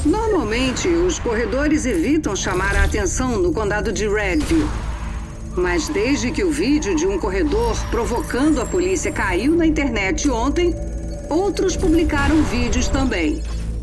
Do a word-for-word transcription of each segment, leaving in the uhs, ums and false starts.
Normalmente, os corredores evitam chamar a atenção no condado de Redview. Mas desde que o vídeo de um corredor provocando a polícia caiu na internet ontem, outros publicaram vídeos também.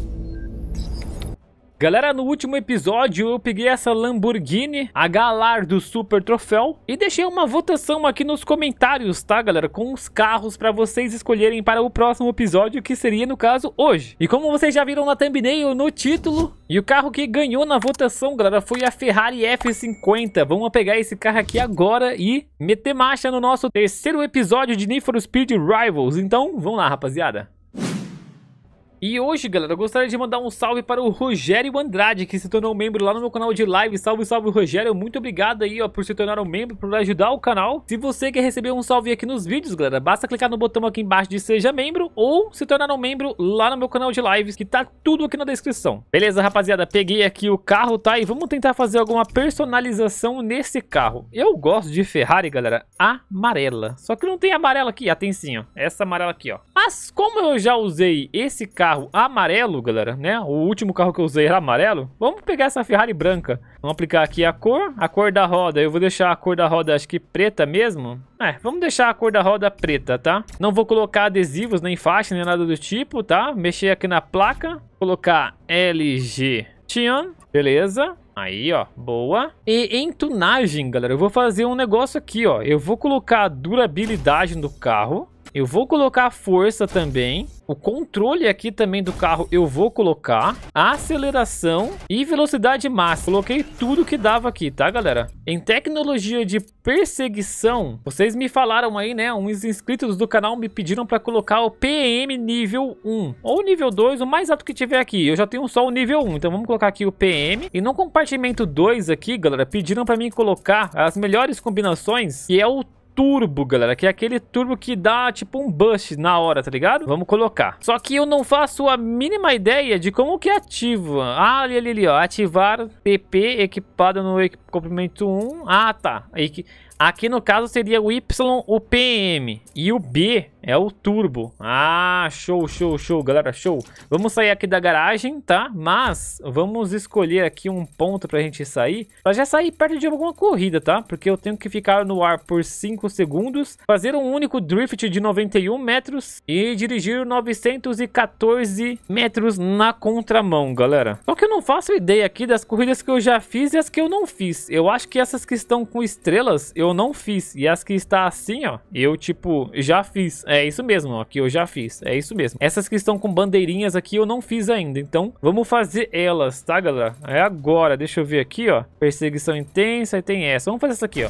Galera, no último episódio eu peguei essa Lamborghini, a Galar do Super Troféu, e deixei uma votação aqui nos comentários, tá, galera? Com os carros para vocês escolherem para o próximo episódio, que seria, no caso, hoje. E como vocês já viram na thumbnail, no título, e o carro que ganhou na votação, galera, foi a Ferrari F cinquenta. Vamos pegar esse carro aqui agora e meter marcha no nosso terceiro episódio de Need for Speed Rivals. Então, vamos lá, rapaziada. E hoje, galera, eu gostaria de mandar um salve para o Rogério Andrade, que se tornou membro lá no meu canal de live. Salve, salve, Rogério. Muito obrigado aí, ó, por se tornar um membro, por ajudar o canal. Se você quer receber um salve aqui nos vídeos, galera, basta clicar no botão aqui embaixo de Seja Membro ou se tornar um membro lá no meu canal de lives, que tá tudo aqui na descrição. Beleza, rapaziada? Peguei aqui o carro, tá? E vamos tentar fazer alguma personalização nesse carro. Eu gosto de Ferrari, galera, amarela. Só que não tem amarela aqui, ah, tem sim, ó. Essa amarela aqui, ó. Mas como eu já usei esse carro carro amarelo, galera, né? O último carro que eu usei era amarelo. Vamos pegar essa Ferrari branca. Vamos aplicar aqui a cor, a cor da roda. Eu vou deixar a cor da roda, acho que preta mesmo. É, vamos deixar a cor da roda preta, tá? Não vou colocar adesivos, nem faixa, nem nada do tipo, tá? Mexer aqui na placa. Colocar L G Tian, beleza? Aí, ó, boa. E em tunagem, galera, eu vou fazer um negócio aqui, ó. Eu vou colocar a durabilidade no carro. Eu vou colocar a força também. O controle aqui também do carro eu vou colocar. A aceleração e velocidade máxima. Coloquei tudo que dava aqui, tá, galera? Em tecnologia de perseguição, vocês me falaram aí, né? Uns inscritos do canal me pediram para colocar o P M nível um. Ou nível dois, o mais alto que tiver aqui. Eu já tenho só o nível um, então vamos colocar aqui o P M. E no compartimento dois aqui, galera, pediram para mim colocar as melhores combinações, que é o turbo, galera, que é aquele turbo que dá tipo um boost na hora, tá ligado? Vamos colocar. Só que eu não faço a mínima ideia de como que ativa. Ah, ali, ali, ali, ó. Ativar P P equipado no comprimento um. Ah, tá. Aqui, aqui no caso seria o Y, o P M. E o B é o turbo. Ah, show, show, show, galera, show. Vamos sair aqui da garagem, tá? Mas vamos escolher aqui um ponto pra gente sair. Pra já sair perto de alguma corrida, tá? Porque eu tenho que ficar no ar por cinco segundos. Fazer um único drift de noventa e um metros. E dirigir novecentos e quatorze metros na contramão, galera. Só que eu não faço ideia aqui das corridas que eu já fiz e as que eu não fiz. Eu acho que essas que estão com estrelas eu não fiz. E as que está assim, ó, eu tipo já fiz. É isso mesmo, ó, que eu já fiz. É isso mesmo. Essas que estão com bandeirinhas aqui eu não fiz ainda. Então, vamos fazer elas, tá, galera? É agora. Deixa eu ver aqui, ó. Perseguição intensa e tem essa. Vamos fazer essa aqui, ó.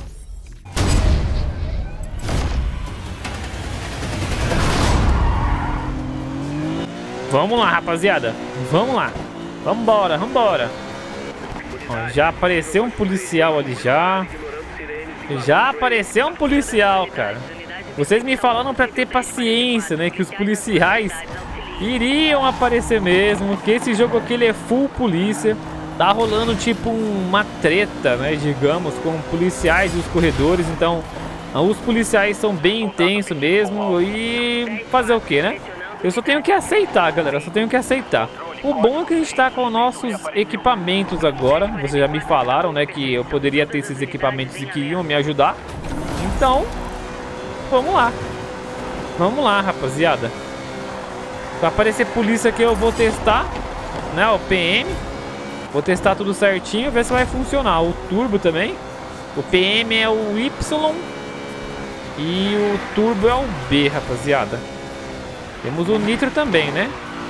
Vamos lá, rapaziada. Vamos lá. Vambora, vambora. Ó, já apareceu um policial ali já. Já apareceu um policial, cara. Vocês me falaram pra ter paciência, né? Que os policiais iriam aparecer mesmo. Que esse jogo aqui ele é full polícia. Tá rolando tipo uma treta, né? Digamos, com policiais e os corredores. Então, os policiais são bem intensos mesmo. E fazer o que, né? Eu só tenho que aceitar, galera. Eu só tenho que aceitar. O bom é que a gente tá com nossos equipamentos agora. Vocês já me falaram, né? Que eu poderia ter esses equipamentos e que iam me ajudar. Então... vamos lá. Vamos lá, rapaziada. Pra aparecer polícia aqui eu vou testar, né, o P M. Vou testar tudo certinho, ver se vai funcionar. O turbo também. O P M é o Y. E o turbo é o B, rapaziada. Temos o nitro também, né?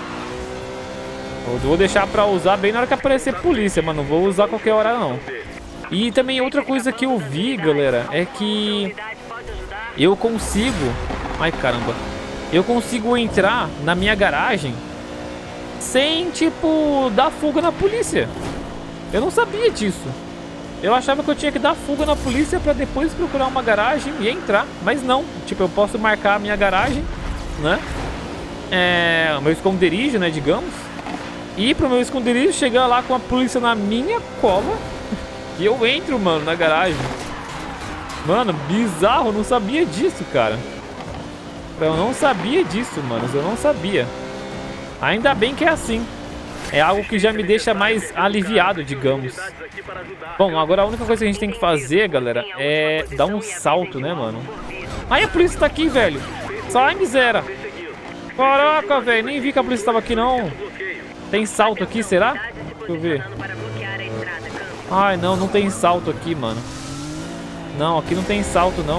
Eu vou deixar pra usar bem na hora que aparecer polícia, mas não vou usar qualquer hora não. E também outra coisa que eu vi, galera, é que... eu consigo... ai, caramba. Eu consigo entrar na minha garagem sem, tipo, dar fuga na polícia. Eu não sabia disso. Eu achava que eu tinha que dar fuga na polícia pra depois procurar uma garagem e entrar. Mas não. Tipo, eu posso marcar a minha garagem, né? É... o meu esconderijo, né, digamos. Ir pro meu esconderijo, chegar lá com a polícia na minha cola. E eu entro, mano, na garagem. Mano, bizarro, eu não sabia disso, cara. Eu não sabia disso, mano, eu não sabia. Ainda bem que é assim. é algo que já me deixa mais aliviado, digamos. Bom, agora a única coisa que a gente tem que fazer, galera, é dar um salto, né, mano? Aí a polícia tá aqui, velho. Sai, miséria. Caraca, velho, nem vi que a polícia tava aqui, não. Tem salto aqui, será? Deixa eu ver. Ai, não, não tem salto aqui, mano. Não, aqui não tem salto, não.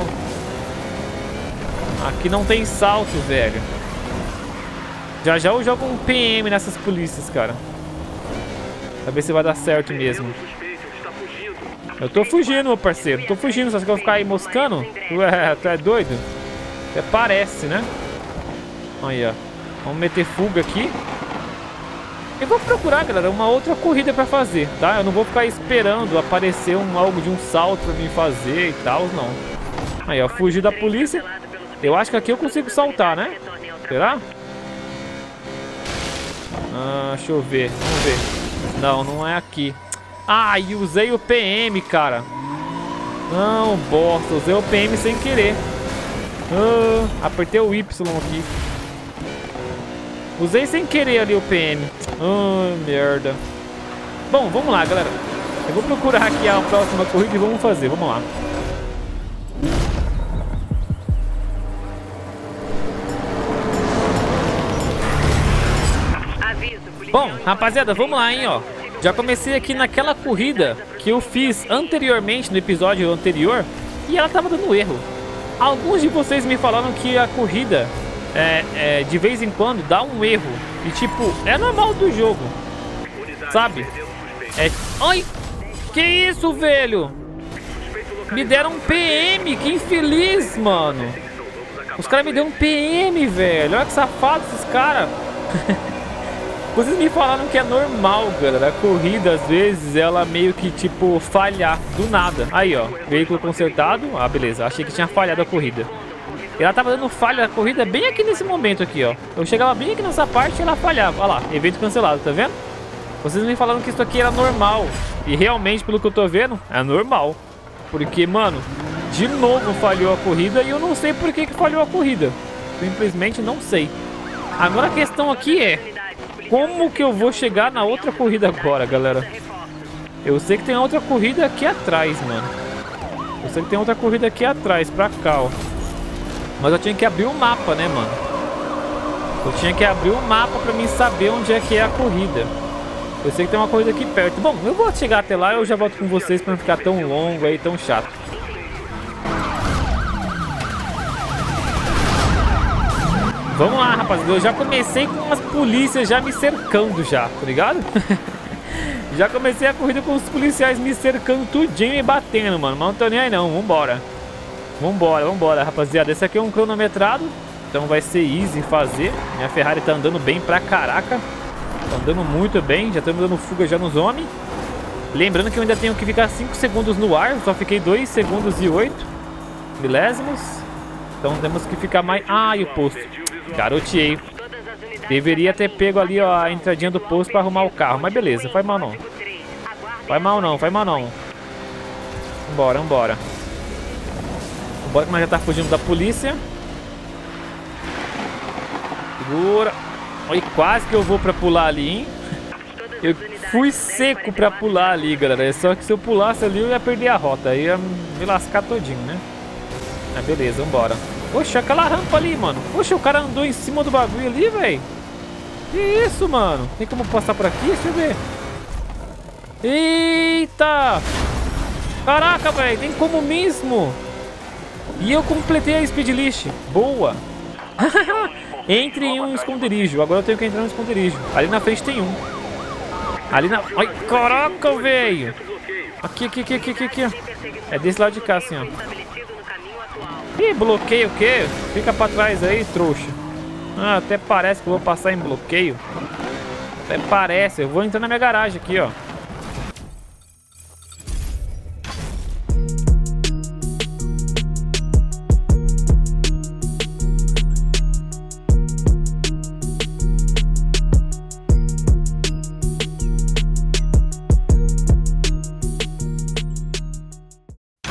Aqui não tem salto, velho. Já já eu jogo um P M nessas polícias, cara. Pra ver se vai dar certo mesmo. Eu tô fugindo, meu parceiro. Tô fugindo, só que eu vou ficar aí moscando? Tu é, tu é doido? Até parece, né? Aí, ó. Vamos meter fuga aqui. Eu vou procurar, galera, uma outra corrida pra fazer, tá? Eu não vou ficar esperando aparecer um, algo de um salto pra mim fazer e tal, não. Aí, ó, fugir da polícia. Eu acho que aqui eu consigo saltar, né? Será? Ah, deixa eu ver, vamos ver. Não, não é aqui. Ah, e usei o P M, cara. Não, bosta, usei o P M sem querer. Ah, apertei o Y aqui. Usei sem querer ali o P M. Ah, merda. Bom, vamos lá, galera. Eu vou procurar aqui a próxima corrida e vamos fazer, vamos lá. Bom, rapaziada, vamos lá, hein, ó. Já comecei aqui naquela corrida que eu fiz anteriormente, no episódio anterior, e ela tava dando erro. Alguns de vocês me falaram que a corrida, é, é, de vez em quando, dá um erro. E, tipo, é normal do jogo, sabe? É... Ai, que isso, velho? Me deram um P M, que infeliz, mano. Os caras me deram um P M, velho. Olha que safado esses caras. Vocês me falaram que é normal, galera. A corrida, às vezes, ela meio que, tipo, falhar do nada. Aí, ó, veículo consertado. Ah, beleza, achei que tinha falhado a corrida. E ela tava dando falha a corrida bem aqui nesse momento aqui, ó. Eu chegava bem aqui nessa parte e ela falhava. Olha lá, evento cancelado, tá vendo? Vocês me falaram que isso aqui era normal. E realmente, pelo que eu tô vendo, é normal. Porque, mano, de novo falhou a corrida e eu não sei por que que falhou a corrida. Simplesmente não sei. Agora a questão aqui é... como que eu vou chegar na outra corrida agora, galera? Eu sei que tem outra corrida aqui atrás, mano. Eu sei que tem outra corrida aqui atrás, pra cá, ó. Mas eu tinha que abrir o mapa, né, mano? Eu tinha que abrir o mapa pra mim saber onde é que é a corrida. Eu sei que tem uma corrida aqui perto. Bom, eu vou chegar até lá e eu já volto com vocês pra não ficar tão longo aí, tão chato. Vamos lá, rapaziada. Eu já comecei com as polícias já me cercando já, tá ligado? Já comecei a corrida com os policiais me cercando tudinho e batendo, mano. Mas não tô nem aí não, vambora. Vambora, vambora, rapaziada. Esse aqui é um cronometrado, então vai ser easy fazer. Minha Ferrari tá andando bem pra caraca. Tá andando muito bem, já estamos dando fuga já nos homens. Lembrando que eu ainda tenho que ficar cinco segundos no ar, só fiquei dois segundos e oito milésimos. Então temos que ficar mais... Ah, e o posto. Garoteei. Deveria ter pego ali, ó, a entradinha do posto pra arrumar o carro. Mas beleza, faz mal não. Faz mal não, faz mal não. Vambora, vambora. Vambora que nós já tá fugindo da polícia. Segura. Olha, quase que eu vou pra pular ali, hein? Eu fui seco pra pular ali, galera. Só que se eu pulasse ali eu ia perder a rota. Aí ia me lascar todinho, né? Ah, beleza, vambora. Poxa, aquela rampa ali, mano. Poxa, o cara andou em cima do bagulho ali, velho. Que isso, mano? Tem como passar por aqui? Deixa eu ver. Eita! Caraca, velho. Tem como mesmo. E eu completei a speed list. Boa. Entre em um esconderijo. Agora eu tenho que entrar no esconderijo. Ali na frente tem um. Ali na... Ai, caraca, velho. Aqui, aqui, aqui, aqui, aqui, aqui. É desse lado de cá, assim, ó. Ih, bloqueio o quê? Fica pra trás aí, trouxa. Ah, até parece que eu vou passar em bloqueio. Até parece. Eu vou entrar na minha garagem aqui, ó.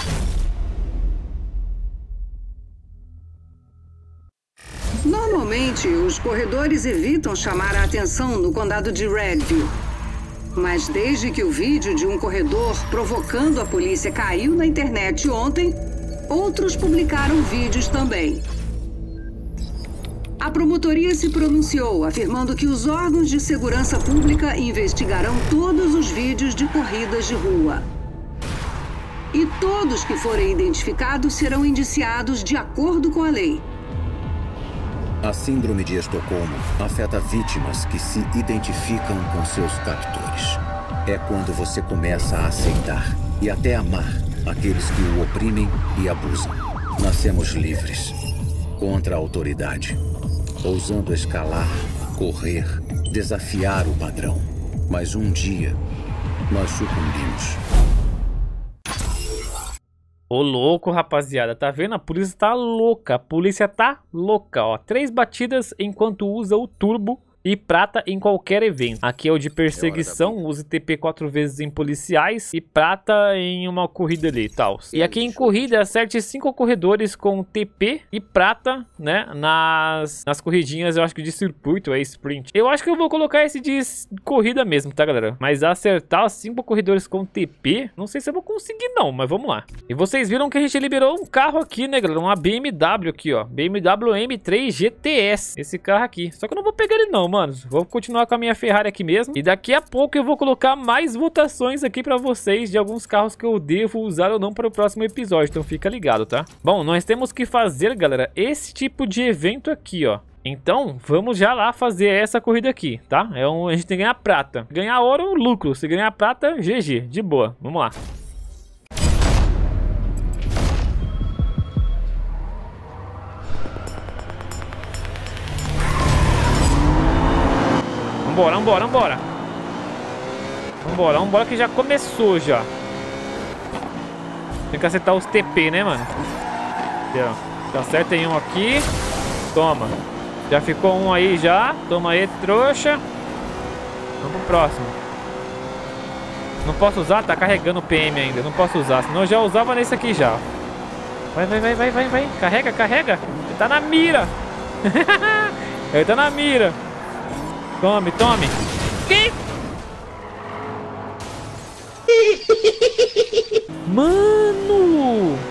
Normalmente, Normalmente, os corredores evitam chamar a atenção no condado de Redview. Mas desde que o vídeo de um corredor provocando a polícia caiu na internet ontem, outros publicaram vídeos também. A promotoria se pronunciou, afirmando que os órgãos de segurança pública investigarão todos os vídeos de corridas de rua. E todos que forem identificados serão indiciados de acordo com a lei. A síndrome de Estocolmo afeta vítimas que se identificam com seus captores. É quando você começa a aceitar e até amar aqueles que o oprimem e abusam. Nascemos livres, contra a autoridade, ousando escalar, correr, desafiar o padrão. Mas um dia, nós sucumbimos. Ô louco, rapaziada, tá vendo? A polícia tá louca, a polícia tá louca, ó. Três batidas enquanto usa o turbo e prata em qualquer evento. Aqui é o de perseguição, use T P quatro vezes em policiais e prata em uma corrida ali e tal. E aqui em corrida, acerte cinco corredores com T P e prata, né, nas, nas corridinhas, eu acho que de circuito, é sprint. Eu acho que eu vou colocar esse de corrida mesmo, tá, galera? Mas acertar cinco corredores com T P, não sei se eu vou conseguir não, mas vamos lá. E vocês viram que a gente liberou um carro aqui, né, galera? Uma B M W aqui, ó. B M W M três G T S. Esse carro aqui. Só que eu não vou pegar ele não, mano. Mano, vou continuar com a minha Ferrari aqui mesmo. E daqui a pouco eu vou colocar mais votações aqui pra vocês de alguns carros que eu devo usar ou não para o próximo episódio. Então fica ligado, tá? Bom, nós temos que fazer, galera, esse tipo de evento aqui, ó. Então, vamos já lá fazer essa corrida aqui, tá? É um, a gente tem que ganhar prata. Ganhar ouro, lucro. Se ganhar prata, G G. De boa. Vamos lá. Vambora, vambora, vambora. Vambora, vambora que já começou já. Tem que acertar os T P, né, mano? Aqui, ó. Já acerta em um aqui. Toma. Já ficou um aí já. Toma aí, trouxa. Vamos pro próximo. Não posso usar? Tá carregando o P M ainda. Não posso usar, senão eu já usava nesse aqui já. Vai, vai, vai, vai, vai, vai. Carrega, carrega. Ele tá na mira. Ele tá na mira. Tome, tome. Que? Mano!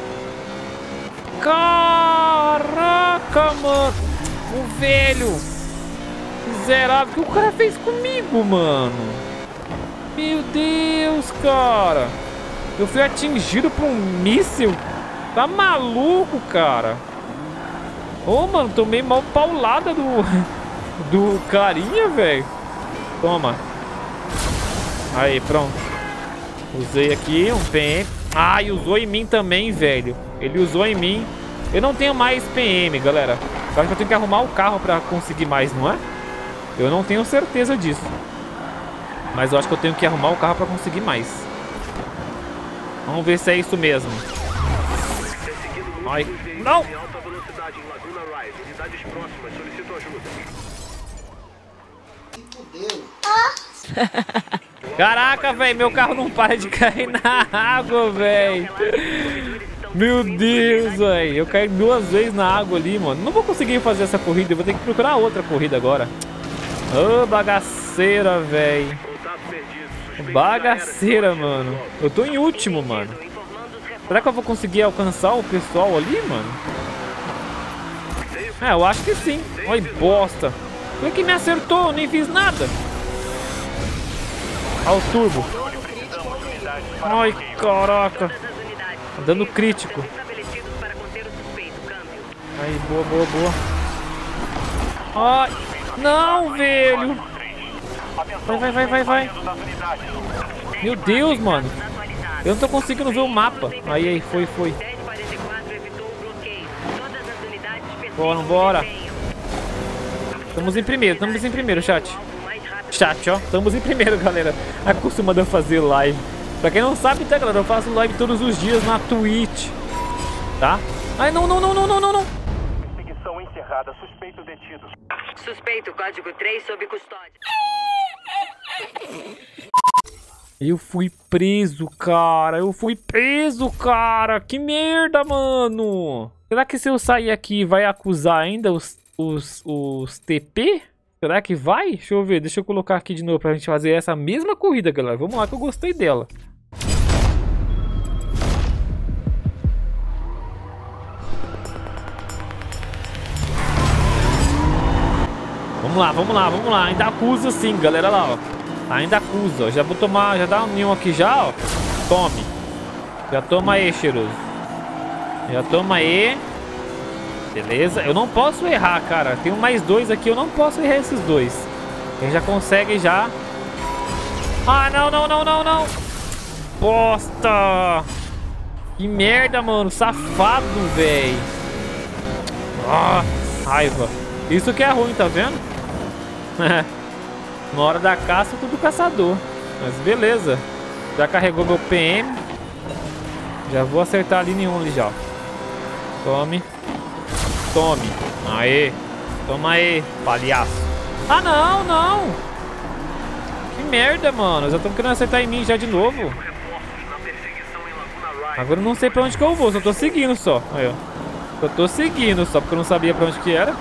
Caraca, mano! O velho! Miserável! O que o cara fez comigo, mano? Meu Deus, cara! Eu fui atingido por um míssil? Tá maluco, cara? Ô, oh, mano, tomei mal paulada do... do carinha, velho. Toma. Aí, pronto. Usei aqui um P M. Ah, e usou em mim também, velho. Ele usou em mim. Eu não tenho mais P M, galera. Eu acho que eu tenho que arrumar o carro pra conseguir mais, não é? Eu não tenho certeza disso. Mas eu acho que eu tenho que arrumar o carro pra conseguir mais. Vamos ver se é isso mesmo. Ai, não! Caraca, velho, meu carro não para de cair na água, velho. Meu Deus, velho. Eu caí duas vezes na água ali, mano. Não vou conseguir fazer essa corrida. Eu vou ter que procurar outra corrida agora. Ô, oh, bagaceira, velho. Bagaceira, mano. Eu tô em último, mano. Será que eu vou conseguir alcançar o pessoal ali, mano? É, eu acho que sim. Olha, bosta. Por que me acertou? Eu nem fiz nada. Olha o turbo. Ai, caraca. Tá dando crítico. Aí, boa, boa, boa. Ai, não, velho. Vai, vai, vai, vai, vai. Meu Deus, mano. Eu não tô conseguindo ver o mapa. Aí, aí, foi, foi. Bora, bora. Estamos em primeiro, estamos em primeiro, chat. Chat, ó. Estamos em primeiro, galera. Acostumado a fazer live. Pra quem não sabe, tá, galera? Eu faço live todos os dias na Twitch. Tá? Ai, não, não, não, não, não, não, não. Perseguição encerrada. Suspeito detido. Suspeito, código três sob custódia. Eu fui preso, cara. Eu fui preso, cara. Que merda, mano. Será que se eu sair aqui vai acusar ainda os os, os T P. Será que vai? Deixa eu ver. Deixa eu colocar aqui de novo pra gente fazer essa mesma corrida, galera. Vamos lá que eu gostei dela. Vamos lá, vamos lá, vamos lá. Ainda acusa sim, galera. Lá, ó. Ainda acusa. Já vou tomar, já dá um ninho aqui já, ó. Tome. Já toma aí, cheiroso. Já toma aí. Beleza. Eu não posso errar, cara. Tenho mais dois aqui. Eu não posso errar esses dois. Ele já consegue já. Ah, não, não, não, não, não. Bosta. Que merda, mano. Safado, velho. Ah, raiva. Isso que é ruim, tá vendo? Na hora da caça, tudo caçador. Mas beleza. Já carregou meu P M. Já vou acertar ali nenhum ali já. Tome. Tome. Aê. Toma aí, palhaço. Ah, não, não. Que merda, mano. Já estão querendo acertar em mim já de novo. Agora eu não sei pra onde que eu vou. Só tô seguindo só. Aí, ó. Eu tô seguindo só, porque eu não sabia pra onde que era.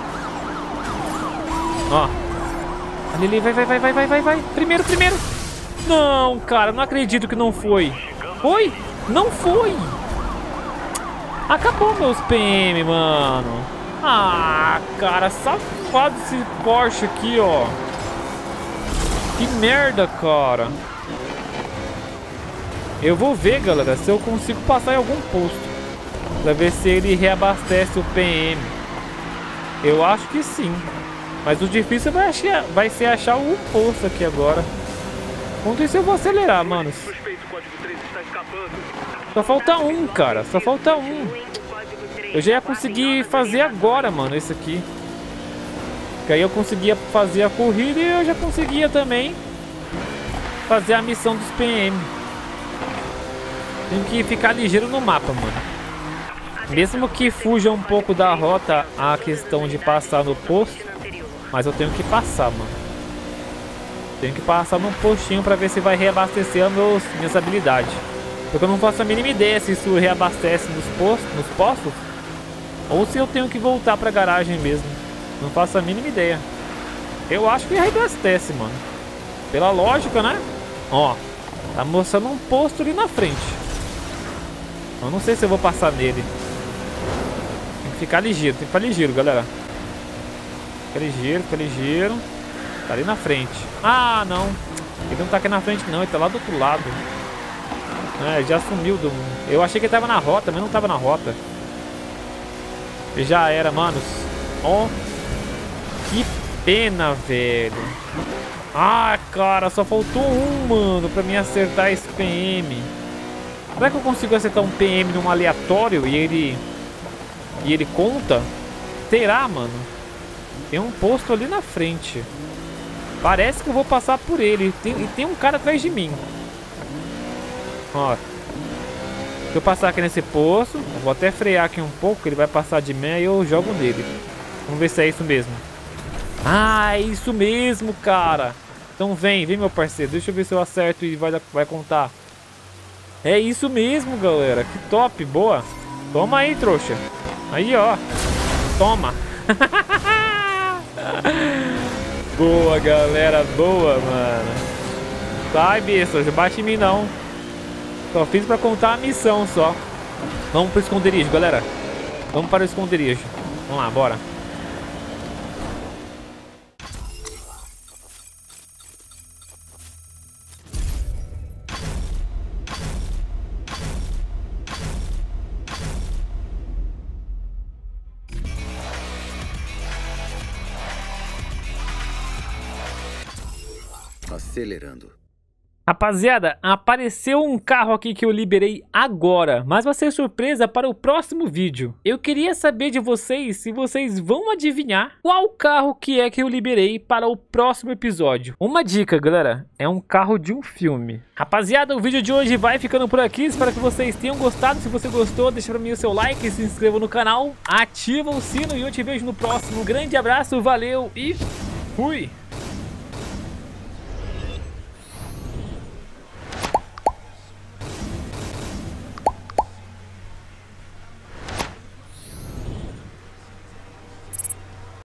Ó. Ali, ali, vai, vai, vai, vai, vai, vai, vai. Primeiro, primeiro. Não, cara, não acredito que não foi. Foi? Não foi. Acabou meus P M, mano. Ah, cara, safado esse Porsche aqui, ó. Que merda, cara. Eu vou ver, galera, se eu consigo passar em algum posto. Pra ver se ele reabastece o P M. Eu acho que sim. Mas o difícil vai, achar, vai ser achar um posto aqui agora. Enquanto isso eu vou acelerar, manos. Só falta um, cara. Só falta um. Eu já ia conseguir fazer agora, mano, esse aqui. Que aí eu conseguia fazer a corrida e eu já conseguia também fazer a missão dos P M. Tem que ficar ligeiro no mapa, mano. Mesmo que fuja um pouco da rota a questão de passar no posto, mas eu tenho que passar, mano. Tenho que passar num postinho pra ver se vai reabastecer as meus, minhas habilidades. Porque eu não faço a mínima ideia se isso reabastece nos postos, nos postos, ou se eu tenho que voltar pra garagem mesmo. Não faço a mínima ideia. Eu acho que reabastece, mano. Pela lógica, né? Ó, tá mostrando um posto ali na frente. Eu não sei se eu vou passar nele. Tem que ficar ligeiro, tem que ficar ligeiro, galera. Fica ligeiro, fica ligeiro. Tá ali na frente. Ah, não. Ele não tá aqui na frente, não. Ele tá lá do outro lado. É, já sumiu do... Eu achei que ele tava na rota, mas não tava na rota. Ele já era, manos. Ó. Que pena, velho. Ah, cara, só faltou um, mano, pra mim acertar esse P M. Será que eu consigo acertar um P M num aleatório e ele... E ele conta? Será, mano? Tem um posto ali na frente. Parece que eu vou passar por ele. Tem, e tem um cara atrás de mim. Ó. Se eu passar aqui nesse posto, eu vou até frear aqui um pouco. Ele vai passar de meia e eu jogo nele. Vamos ver se é isso mesmo. Ah, é isso mesmo, cara. Então vem, vem, meu parceiro. Deixa eu ver se eu acerto e vai, vai contar. É isso mesmo, galera. Que top, boa. Toma aí, trouxa. Aí, ó. Toma. Boa, galera. Boa, mano. Sai, besta. Não bate em mim, não. Só fiz pra contar a missão, só. Vamos pro esconderijo, galera. Vamos para o esconderijo. Vamos lá, bora. Acelerando. Rapaziada, apareceu um carro aqui que eu liberei agora, mas vai ser surpresa para o próximo vídeo. Eu queria saber de vocês se vocês vão adivinhar qual carro que é que eu liberei para o próximo episódio. Uma dica, galera, é um carro de um filme. Rapaziada, o vídeo de hoje vai ficando por aqui, espero que vocês tenham gostado. Se você gostou, deixa pra mim o seu like, se inscreva no canal, ativa o sino e eu te vejo no próximo. Um grande abraço, valeu e fui!